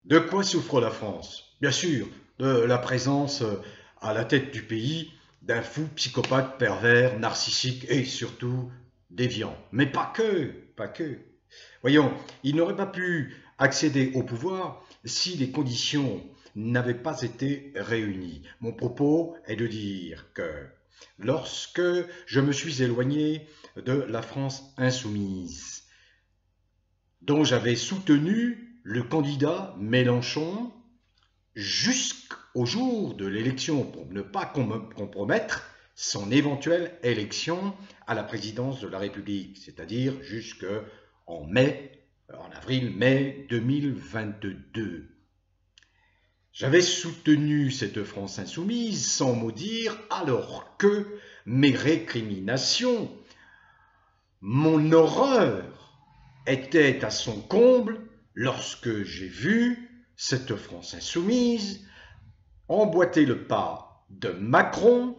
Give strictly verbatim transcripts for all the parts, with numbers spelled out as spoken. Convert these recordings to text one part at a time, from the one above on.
De quoi souffre la France? Bien sûr, de la présence euh, à la tête du pays d'un fou psychopathe pervers, narcissique et surtout déviant. Mais pas que, pas que. Voyons, il n'aurait pas pu accéder au pouvoir si les conditions n'avaient pas été réunies. Mon propos est de dire que lorsque je me suis éloigné de la France insoumise, dont j'avais soutenu le candidat Mélenchon jusqu'au jour de l'élection pour ne pas compromettre son éventuelle élection à la présidence de la République, c'est-à-dire jusqu'en mai, en avril-mai deux mille vingt-deux. J'avais soutenu cette France insoumise sans maudire, alors que mes récriminations, mon horreur était à son comble lorsque j'ai vu cette France insoumise emboîter le pas de Macron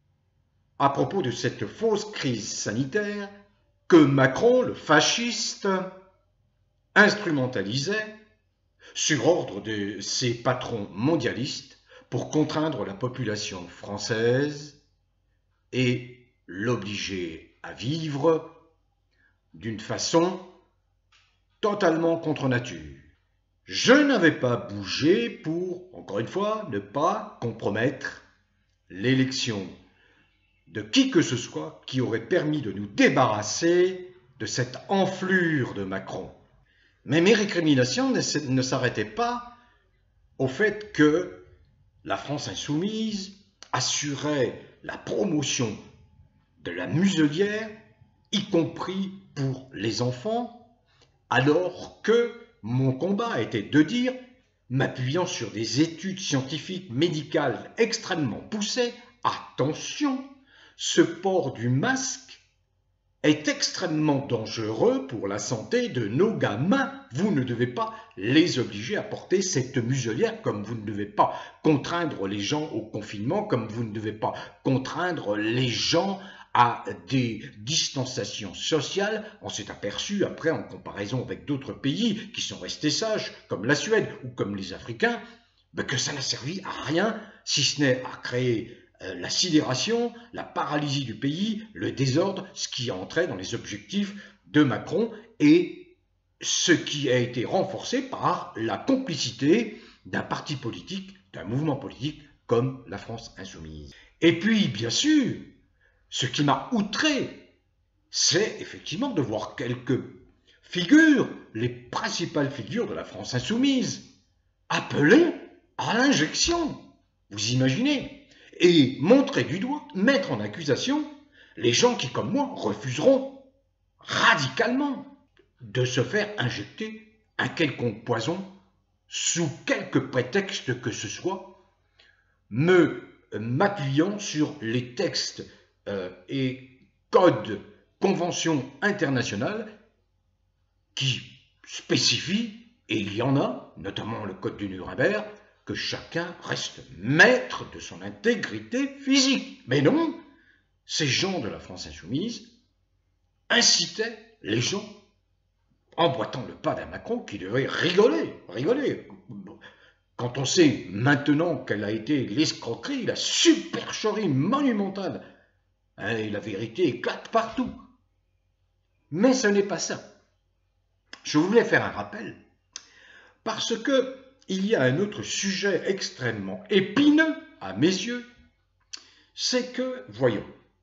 à propos de cette fausse crise sanitaire que Macron, le fasciste, instrumentalisait sur ordre de ses patrons mondialistes pour contraindre la population française et l'obliger à vivre d'une façon totalement contre nature. Je n'avais pas bougé pour, encore une fois, ne pas compromettre l'élection de qui que ce soit qui aurait permis de nous débarrasser de cette enflure de Macron. Mais mes récriminations ne, ne s'arrêtaient pas au fait que la France insoumise assurait la promotion de la muselière, y compris pour les enfants, alors que mon combat était de dire, m'appuyant sur des études scientifiques médicales extrêmement poussées, attention, ce port du masque est extrêmement dangereux pour la santé de nos gamins. Vous ne devez pas les obliger à porter cette muselière, comme vous ne devez pas contraindre les gens au confinement, comme vous ne devez pas contraindre les gens à des distanciations sociales. On s'est aperçu après, en comparaison avec d'autres pays qui sont restés sages, comme la Suède ou comme les Africains, que ça n'a servi à rien, si ce n'est à créer la sidération, la paralysie du pays, le désordre, ce qui entrait dans les objectifs de Macron et ce qui a été renforcé par la complicité d'un parti politique, d'un mouvement politique comme la France insoumise. Et puis, bien sûr, ce qui m'a outré, c'est effectivement de voir quelques figures, les principales figures de la France insoumise, appelées à l'injection. Vous imaginez ? Et montrer du doigt, mettre en accusation les gens qui, comme moi, refuseront radicalement de se faire injecter un quelconque poison sous quelque prétexte que ce soit, me m'appuyant sur les textes euh, et codes, conventions internationales qui spécifient, et il y en a, notamment le code du Nuremberg, que chacun reste maître de son intégrité physique. Mais non, ces gens de la France insoumise incitaient les gens, emboîtant le pas d'un Macron qui devait rigoler, rigoler. Quand on sait maintenant quelle a été l'escroquerie, la supercherie monumentale, hein, et la vérité éclate partout. Mais ce n'est pas ça. Je voulais faire un rappel, parce que il y a un autre sujet extrêmement épineux, à mes yeux, c'est que, voyons,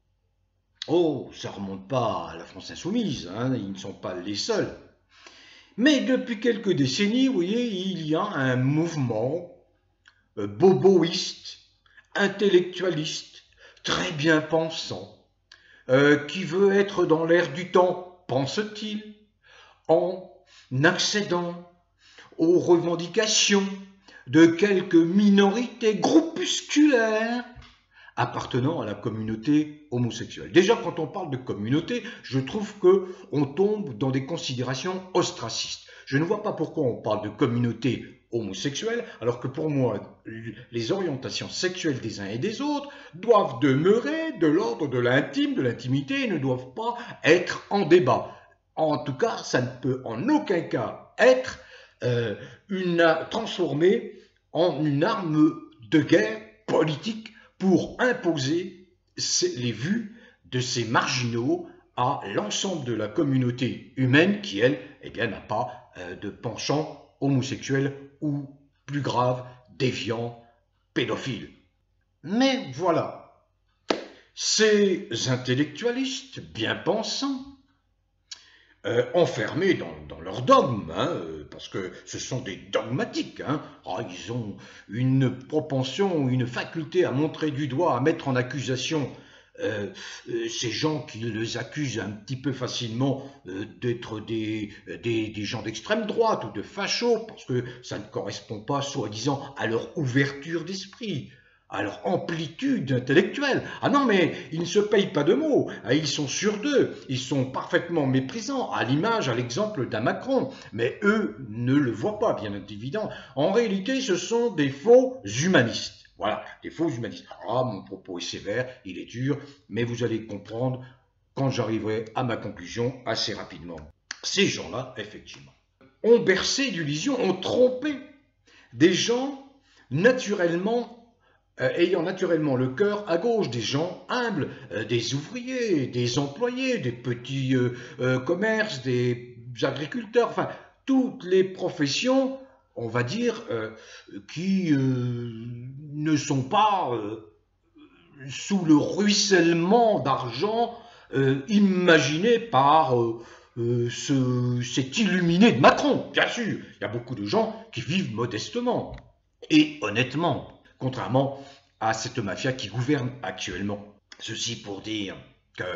oh, ça ne remonte pas à la France insoumise, hein, ils ne sont pas les seuls, mais depuis quelques décennies, vous voyez, il y a un mouvement euh, boboïste, intellectualiste, très bien pensant, euh, qui veut être dans l'air du temps, pense-t-il, en accédant aux revendications de quelques minorités groupusculaires appartenant à la communauté homosexuelle. Déjà, quand on parle de communauté, je trouve qu'on tombe dans des considérations ostracistes. Je ne vois pas pourquoi on parle de communauté homosexuelle, alors que pour moi, les orientations sexuelles des uns et des autres doivent demeurer de l'ordre de l'intime, de l'intimité, et ne doivent pas être en débat. En tout cas, ça ne peut en aucun cas être euh, une, transformée en une arme de guerre politique pour imposer les vues de ces marginaux à l'ensemble de la communauté humaine qui, elle, eh bien, n'a pas euh, de penchant homosexuel ou, plus grave, déviant, pédophile. Mais voilà, ces intellectualistes bien pensants, Euh, enfermés dans, dans leurs dogmes, hein, euh, parce que ce sont des dogmatiques. Hein. Oh, ils ont une propension, une faculté à montrer du doigt, à mettre en accusation euh, euh, ces gens qui les accusent un petit peu facilement euh, d'être des, des, des gens d'extrême droite ou de fachos, parce que ça ne correspond pas, soi-disant, à leur ouverture d'esprit, à leur amplitude intellectuelle. Ah non, mais ils ne se payent pas de mots, ils sont sûrs d'eux, ils sont parfaitement méprisants, à l'image, à l'exemple d'un Macron. Mais eux ne le voient pas, bien évidemment. En réalité, ce sont des faux humanistes. Voilà, des faux humanistes. Ah, mon propos est sévère, il est dur, mais vous allez comprendre quand j'arriverai à ma conclusion assez rapidement. Ces gens-là, effectivement, ont bercé d'illusions, ont trompé des gens naturellement Euh, ayant naturellement le cœur à gauche, des gens humbles, euh, des ouvriers, des employés, des petits euh, euh, commerces, des agriculteurs, enfin, toutes les professions, on va dire, euh, qui euh, ne sont pas euh, sous le ruissellement d'argent euh, imaginé par euh, euh, ce, cet illuminé de Macron. Bien sûr, il y a beaucoup de gens qui vivent modestement et honnêtement, contrairement à cette mafia qui gouverne actuellement. Ceci pour dire que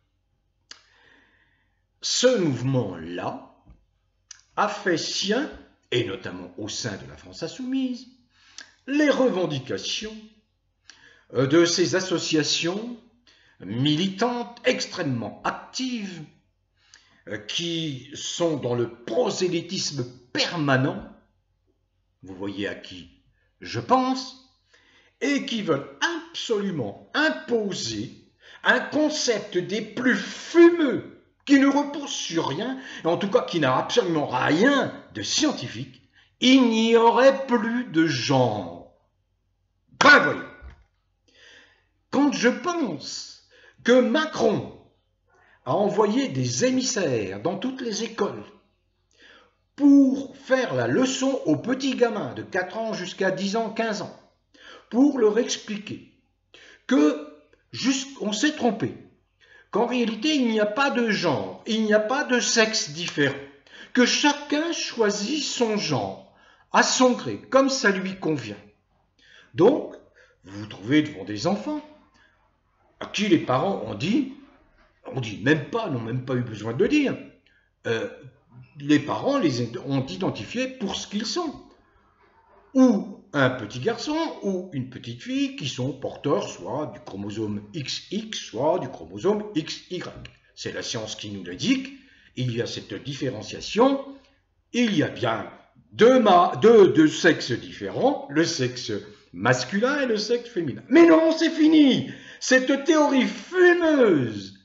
ce mouvement-là a fait sien, et notamment au sein de la France insoumise, les revendications de ces associations militantes extrêmement actives qui sont dans le prosélytisme permanent, vous voyez à qui je pense, et qui veulent absolument imposer un concept des plus fumeux, qui ne repose sur rien, et en tout cas qui n'a absolument rien de scientifique. Il n'y aurait plus de genre. Ben voilà. Quand je pense que Macron a envoyé des émissaires dans toutes les écoles pour faire la leçon aux petits gamins de quatre ans jusqu'à dix ans, quinze ans, pour leur expliquer que on s'est trompé, qu'en réalité il n'y a pas de genre, il n'y a pas de sexe différent, que chacun choisit son genre à son gré, comme ça lui convient. Donc, vous vous trouvez devant des enfants à qui les parents ont dit, on dit même pas, n'ont même pas eu besoin de le dire, euh, les parents les ont identifiés pour ce qu'ils sont. Ou un petit garçon ou une petite fille qui sont porteurs soit du chromosome X X, soit du chromosome X Y. C'est la science qui nous l'indique. Il y a cette différenciation. Il y a bien deux, deux, deux sexes différents, le sexe masculin et le sexe féminin. Mais non, c'est fini. Cette théorie fumeuse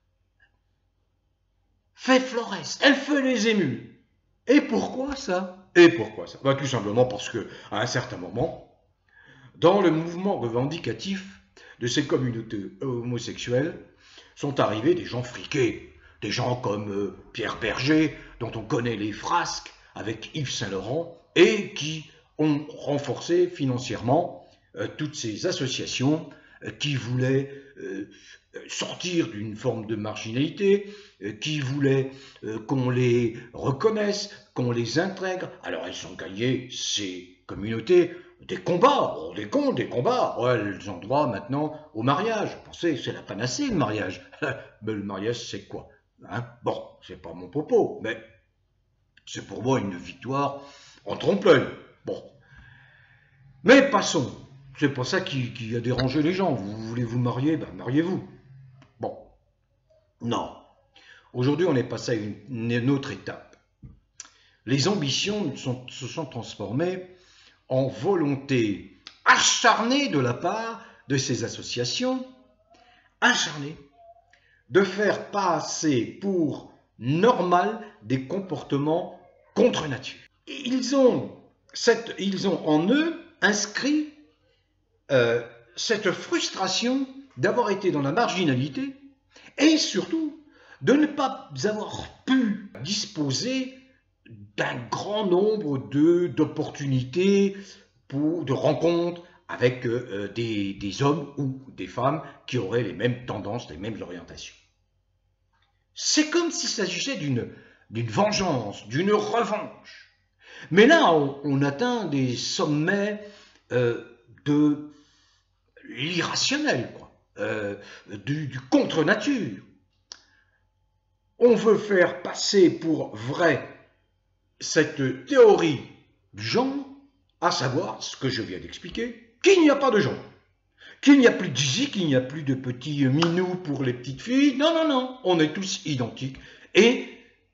fait florès, elle fait les émules. Et pourquoi ça? Et pourquoi ça? Ben, tout simplement parce que, à un certain moment, dans le mouvement revendicatif de ces communautés homosexuelles, sont arrivés des gens friqués, des gens comme euh, Pierre Berger, dont on connaît les frasques avec Yves Saint-Laurent, et qui ont renforcé financièrement euh, toutes ces associations euh, qui voulaient euh, sortir d'une forme de marginalité, euh, qui voulaient euh, qu'on les reconnaisse, qu'on les intègre. Alors elles ont gagné, ces communautés, des combats, oh, des cons, des combats. Oh, elles ont droit maintenant au mariage. Vous pensez, c'est la panacée le mariage. Mais le mariage, c'est quoi, hein? Bon, c'est pas mon propos, mais c'est pour moi une victoire en trompe-l'œil. Bon. Mais passons. C'est pas ça qui, qui a dérangé les gens. Vous voulez vous marier, ben mariez-vous. Bon. Non. Aujourd'hui, on est passé à une, une autre étape. Les ambitions sont, se sont transformées en volonté acharnée de la part de ces associations, acharnée, de faire passer pour normal des comportements contre nature. ils ont, cette, ils ont en eux inscrit euh, cette frustration d'avoir été dans la marginalité et surtout de ne pas avoir pu disposer d'un grand nombre de, d'opportunités, pour, de rencontres avec euh, des, des hommes ou des femmes qui auraient les mêmes tendances, les mêmes orientations. C'est comme s'il s'agissait d'une d'une vengeance, d'une revanche. Mais là, on, on atteint des sommets euh, de l'irrationnel, quoi, euh, du, du contre-nature. On veut faire passer pour vrai cette théorie du genre, à savoir ce que je viens d'expliquer, qu'il n'y a pas de genre, qu'il n'y a plus de zizi, qu'il n'y a plus de petits minous pour les petites filles. Non, non, non, on est tous identiques. Et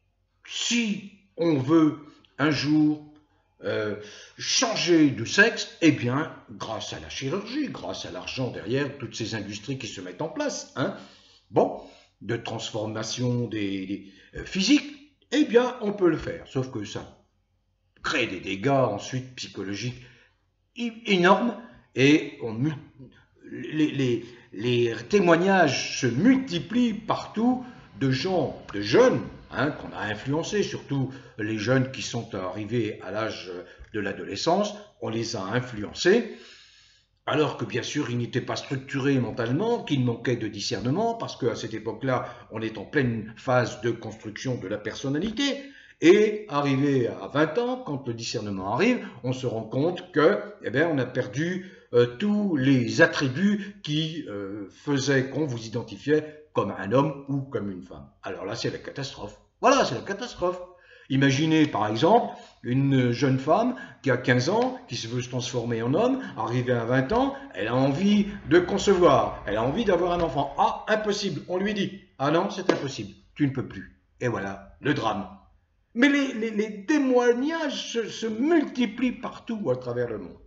si on veut un jour euh, changer de sexe, eh bien, grâce à la chirurgie, grâce à l'argent derrière, toutes ces industries qui se mettent en place, hein, bon, de transformation des, des euh, physiques, eh bien, on peut le faire. Sauf que ça crée des dégâts ensuite psychologiques énormes et on, les, les, les témoignages se multiplient partout de gens, de jeunes, hein, qu'on a influencés, surtout les jeunes qui sont arrivés à l'âge de l'adolescence, on les a influencés, alors que bien sûr ils n'étaient pas structurés mentalement, qu'ils manquaient de discernement, parce qu'à cette époque-là, on est en pleine phase de construction de la personnalité, et arrivé à vingt ans, quand le discernement arrive, on se rend compte que, eh bien, on a perdu euh, tous les attributs qui euh, faisaient qu'on vous identifiait comme un homme ou comme une femme. Alors là, c'est la catastrophe. Voilà, c'est la catastrophe. Imaginez par exemple une jeune femme qui a quinze ans, qui se veut se transformer en homme, arrivée à vingt ans, elle a envie de concevoir, elle a envie d'avoir un enfant. Ah, impossible, on lui dit, ah non, c'est impossible, tu ne peux plus. Et voilà, le drame. Mais les, les, les témoignages se, se multiplient partout à travers le monde.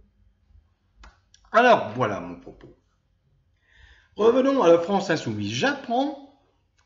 Alors, voilà mon propos. Revenons à la France insoumise. J'apprends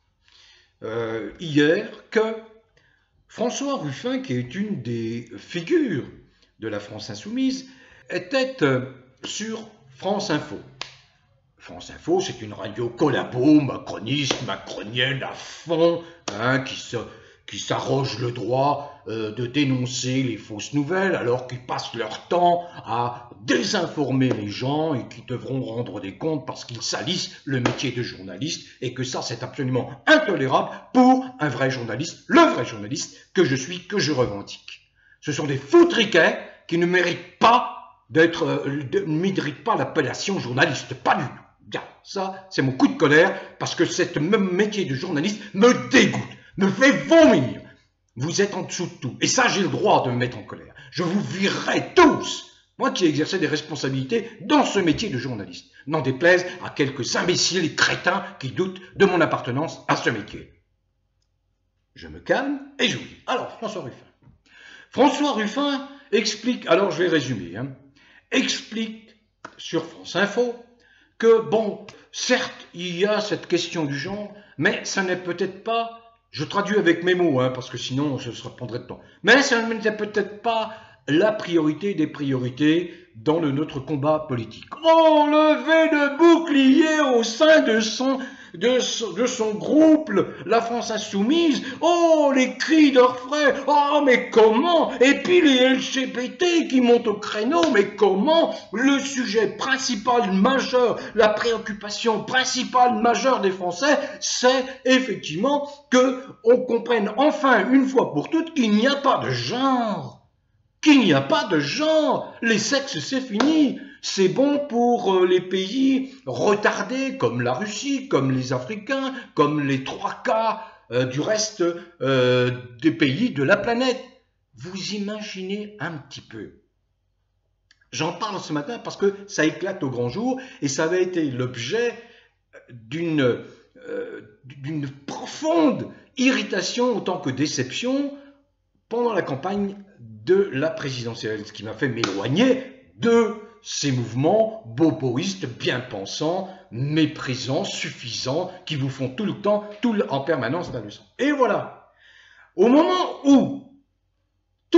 euh, hier que François Ruffin, qui est une des figures de la France insoumise, était euh, sur France Info. France Info, c'est une radio collabo, macroniste, macronienne à fond, hein, qui se... qui s'arrogent le droit euh, de dénoncer les fausses nouvelles alors qu'ils passent leur temps à désinformer les gens et qui devront rendre des comptes parce qu'ils salissent le métier de journaliste et que ça c'est absolument intolérable pour un vrai journaliste, le vrai journaliste que je suis, que je revendique. Ce sont des foutriquets qui ne méritent pas d'être, euh, ne méritent pas l'appellation journaliste, pas du tout. Bien, ça c'est mon coup de colère parce que ce même métier de journaliste me dégoûte, me fait vomir. Vous êtes en dessous de tout. Et ça, j'ai le droit de me mettre en colère. Je vous virerai tous. Moi qui exerçais des responsabilités dans ce métier de journaliste. N'en déplaise à quelques imbéciles et crétins qui doutent de mon appartenance à ce métier. Je me calme et je vous dis. Alors, François Ruffin. François Ruffin explique, alors je vais résumer, hein, explique sur France Info que, bon, certes, il y a cette question du genre, mais ça n'est peut-être pas... Je traduis avec mes mots, hein, parce que sinon, ça se prendrait de temps. Mais ça n'était peut-être pas la priorité des priorités dans le, notre combat politique. Oh, lever de bouclier au sein de son, de, son, de son groupe, la France Insoumise. Oh, les cris d'orfraie. Oh, mais comment? Et puis les L G B T qui montent au créneau. Mais comment? Le sujet principal majeur, la préoccupation principale majeure des Français, c'est effectivement que on comprenne enfin une fois pour toutes qu'il n'y a pas de genre. Qu'il n'y a pas de genre. Les sexes, c'est fini. C'est bon pour les pays retardés, comme la Russie, comme les Africains, comme les trois quarts euh, du reste euh, des pays de la planète. Vous imaginez un petit peu. J'en parle ce matin parce que ça éclate au grand jour et ça avait été l'objet d'une euh, d'une profonde irritation autant que déception pendant la campagne de la présidentielle, ce qui m'a fait m'éloigner de ces mouvements boboïstes, bien pensants, méprisants, suffisants, qui vous font tout le temps, tout le, en permanence la leçon. Et voilà, au moment où tous les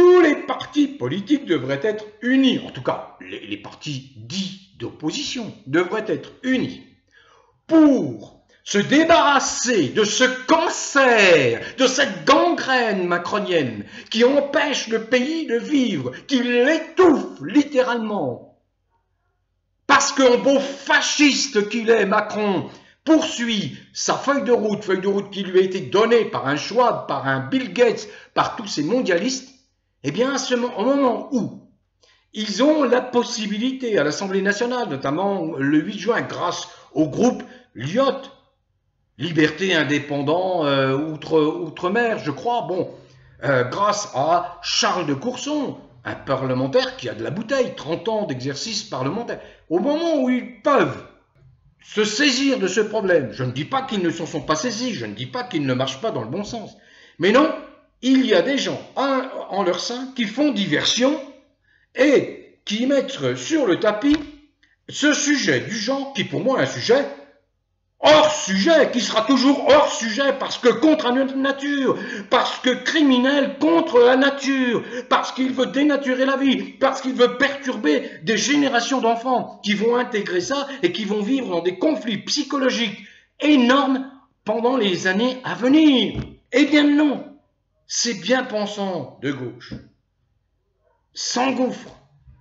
partis politiques devraient être unis, en tout cas les, les partis dits d'opposition devraient être unis pour se débarrasser de ce cancer, de cette gangrène macronienne qui empêche le pays de vivre, qui l'étouffe littéralement. Parce qu'un beau fasciste qu'il est, Macron poursuit sa feuille de route, feuille de route qui lui a été donnée par un Schwab, par un Bill Gates, par tous ces mondialistes, eh bien, à ce moment, au moment où ils ont la possibilité à l'Assemblée nationale, notamment le huit juin, grâce au groupe L I O T, Liberté Indépendant euh, outre, Outre-mer, je crois, bon, euh, grâce à Charles de Courson, un parlementaire qui a de la bouteille, trente ans d'exercice parlementaire, au moment où ils peuvent se saisir de ce problème, je ne dis pas qu'ils ne s'en sont pas saisis, je ne dis pas qu'ils ne marchent pas dans le bon sens, mais non, il y a des gens en, en leur sein qui font diversion et qui mettent sur le tapis ce sujet du genre, qui pour moi est un sujet hors sujet, qui sera toujours hors sujet, parce que contre la nature, parce que criminel contre la nature, parce qu'il veut dénaturer la vie, parce qu'il veut perturber des générations d'enfants qui vont intégrer ça et qui vont vivre dans des conflits psychologiques énormes pendant les années à venir. Eh bien non, ces bien-pensants de gauche s'engouffrent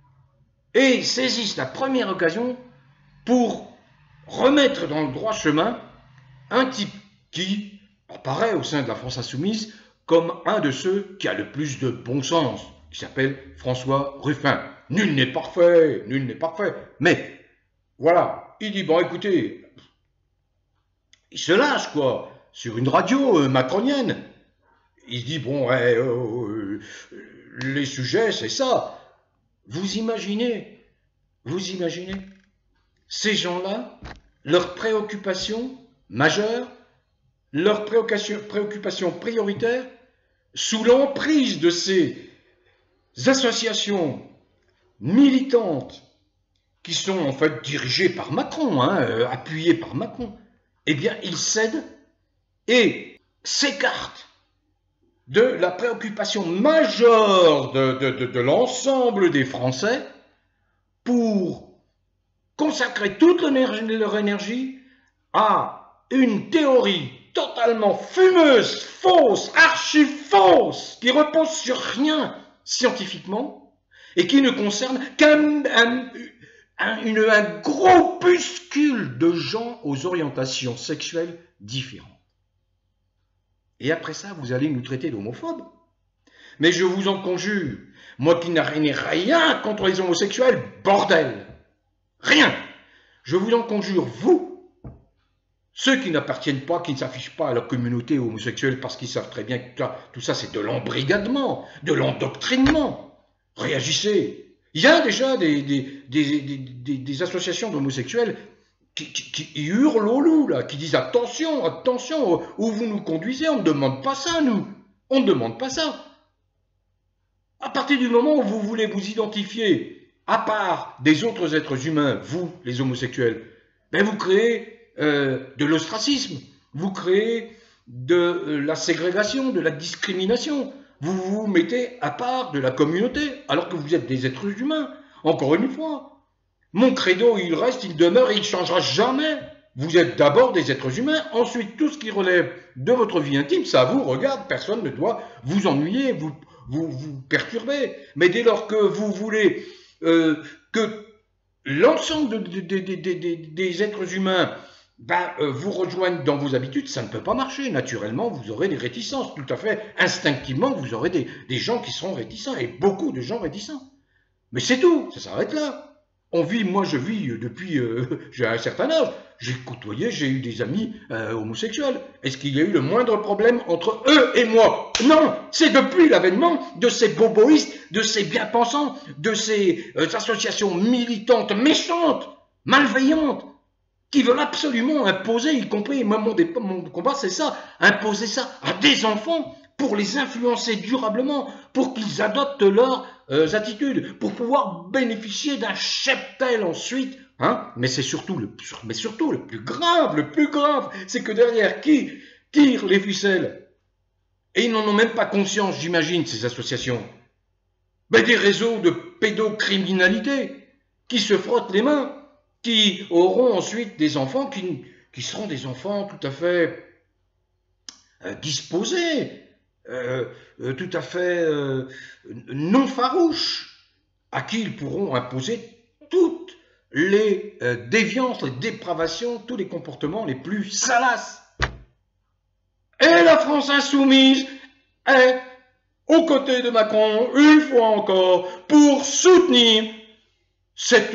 et saisissent la première occasion pour remettre dans le droit chemin un type qui apparaît au sein de la France insoumise comme un de ceux qui a le plus de bon sens, qui s'appelle François Ruffin. Nul n'est parfait, nul n'est parfait, mais voilà, il dit, bon écoutez, il se lâche quoi, sur une radio euh, macronienne, il dit, bon, ouais, euh, euh, les sujets c'est ça, vous imaginez, vous imaginez, ces gens-là, leurs préoccupations majeures, leurs préoccupations prioritaires, sous l'emprise de ces associations militantes qui sont en fait dirigées par Macron, hein, euh, appuyées par Macron, eh bien ils cèdent et s'écartent de la préoccupation majeure de, de, de, de l'ensemble des Français pour consacrer toute leur énergie à une théorie totalement fumeuse, fausse, archi-fausse, qui repose sur rien scientifiquement et qui ne concerne qu'un un, un, une, un groupuscule de gens aux orientations sexuelles différentes. Et après ça, vous allez nous traiter d'homophobes. Mais je vous en conjure, moi qui n'ai rien contre les homosexuels, bordel! Rien. Je vous en conjure, vous, ceux qui n'appartiennent pas, qui ne s'affichent pas à la communauté homosexuelle parce qu'ils savent très bien que là, tout ça c'est de l'embrigadement, de l'endoctrinement. Réagissez. Il y a déjà des, des, des, des, des, des associations d'homosexuels qui, qui, qui hurlent au loup, là, qui disent attention, attention, où vous nous conduisez, on ne demande pas ça, nous. On ne demande pas ça. À partir du moment où vous voulez vous identifier à part des autres êtres humains, vous, les homosexuels, ben vous créez euh, de l'ostracisme, vous créez de euh, la ségrégation, de la discrimination, vous vous mettez à part de la communauté, alors que vous êtes des êtres humains. Encore une fois, mon credo, il reste, il demeure et il ne changera jamais. Vous êtes d'abord des êtres humains, ensuite tout ce qui relève de votre vie intime, ça vous regarde, personne ne doit vous ennuyer, vous, vous, vous perturber. Mais dès lors que vous voulez Euh, que l'ensemble de, de, de, de, de, des êtres humains ben, euh, vous rejoignent dans vos habitudes, ça ne peut pas marcher. Naturellement, vous aurez des réticences. Tout à fait instinctivement, vous aurez des, des gens qui seront réticents, et beaucoup de gens réticents. Mais c'est tout, ça s'arrête là. On vit, moi je vis depuis, euh, j'ai un certain âge, j'ai côtoyé, j'ai eu des amis euh, homosexuels. Est-ce qu'il y a eu le moindre problème entre eux et moi? Non, c'est depuis l'avènement de ces boboïstes, de ces bien-pensants, de ces euh, associations militantes, méchantes, malveillantes, qui veulent absolument imposer, y compris, moi mon, mon combat c'est ça, imposer ça à des enfants pour les influencer durablement, pour qu'ils adoptent leurs euh, attitudes, pour pouvoir bénéficier d'un cheptel ensuite. Hein, mais c'est surtout le, mais surtout le plus grave, le plus grave, c'est que derrière qui tire les ficelles, et ils n'en ont même pas conscience, j'imagine, ces associations, Ben, des réseaux de pédocriminalité qui se frottent les mains, qui auront ensuite des enfants qui, qui seront des enfants tout à fait euh, disposés, euh, euh, tout à fait euh, non farouches, à qui ils pourront imposer toutes les euh, déviances, les dépravations, tous les comportements les plus salaces. Et la France insoumise est aux côtés de Macron, une fois encore, pour soutenir cette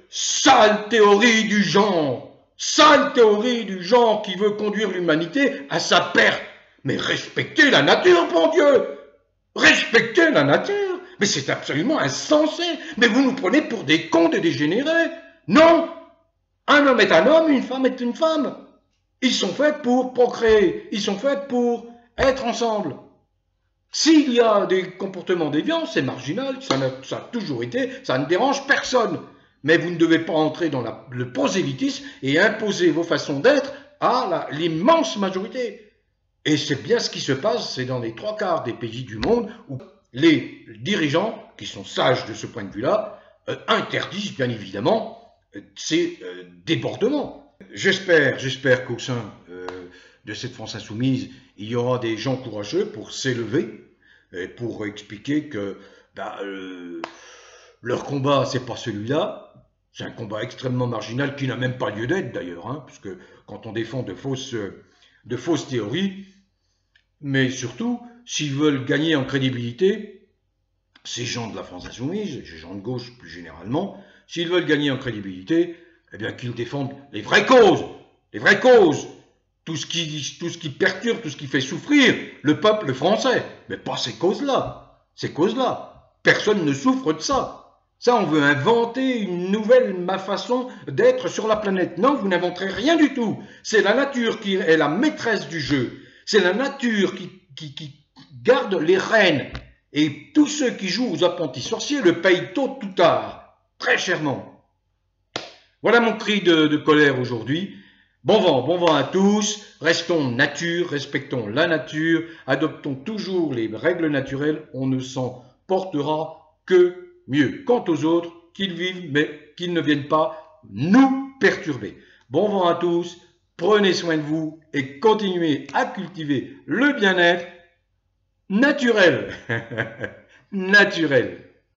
sale théorie du genre, sale théorie du genre qui veut conduire l'humanité à sa perte. Mais respectez la nature, bon Dieu! Respectez la nature! Mais c'est absolument insensé! Mais vous nous prenez pour des cons, des dégénérés! Non! Un homme est un homme, une femme est une femme! Ils sont faits pour procréer, ils sont faits pour être ensemble. S'il y a des comportements déviants, c'est marginal, ça a, ça a toujours été, ça ne dérange personne. Mais vous ne devez pas entrer dans la, le prosélytisme et imposer vos façons d'être à l'immense majorité. Et c'est bien ce qui se passe, c'est dans les trois quarts des pays du monde où les dirigeants, qui sont sages de ce point de vue-là, euh, interdisent bien évidemment euh, ces euh, débordements. J'espère, j'espère qu'au sein euh, de cette France insoumise, il y aura des gens courageux pour s'élever et pour expliquer que bah, euh, leur combat, c'est pas celui-là. C'est un combat extrêmement marginal qui n'a même pas lieu d'être d'ailleurs, hein, puisque quand on défend de fausses, de fausses théories, mais surtout, s'ils veulent gagner en crédibilité, ces gens de la France insoumise, ces gens de gauche plus généralement, s'ils veulent gagner en crédibilité, eh bien qu'ils défendent les vraies causes, les vraies causes, tout ce qui, tout ce qui perturbe, tout ce qui fait souffrir le peuple français, mais pas ces causes-là, ces causes-là. Personne ne souffre de ça. Ça, on veut inventer une nouvelle façon d'être sur la planète. Non, vous n'inventerez rien du tout. C'est la nature qui est la maîtresse du jeu. C'est la nature qui, qui, qui garde les rênes. Et tous ceux qui jouent aux apprentis sorciers le payent tôt ou tard, très chèrement. Voilà mon cri de, de colère aujourd'hui. Bon vent, bon vent à tous. Restons nature, respectons la nature, adoptons toujours les règles naturelles. On ne s'en portera que mieux. Quant aux autres, qu'ils vivent, mais qu'ils ne viennent pas nous perturber. Bon vent à tous, prenez soin de vous et continuez à cultiver le bien-être naturel. Naturel.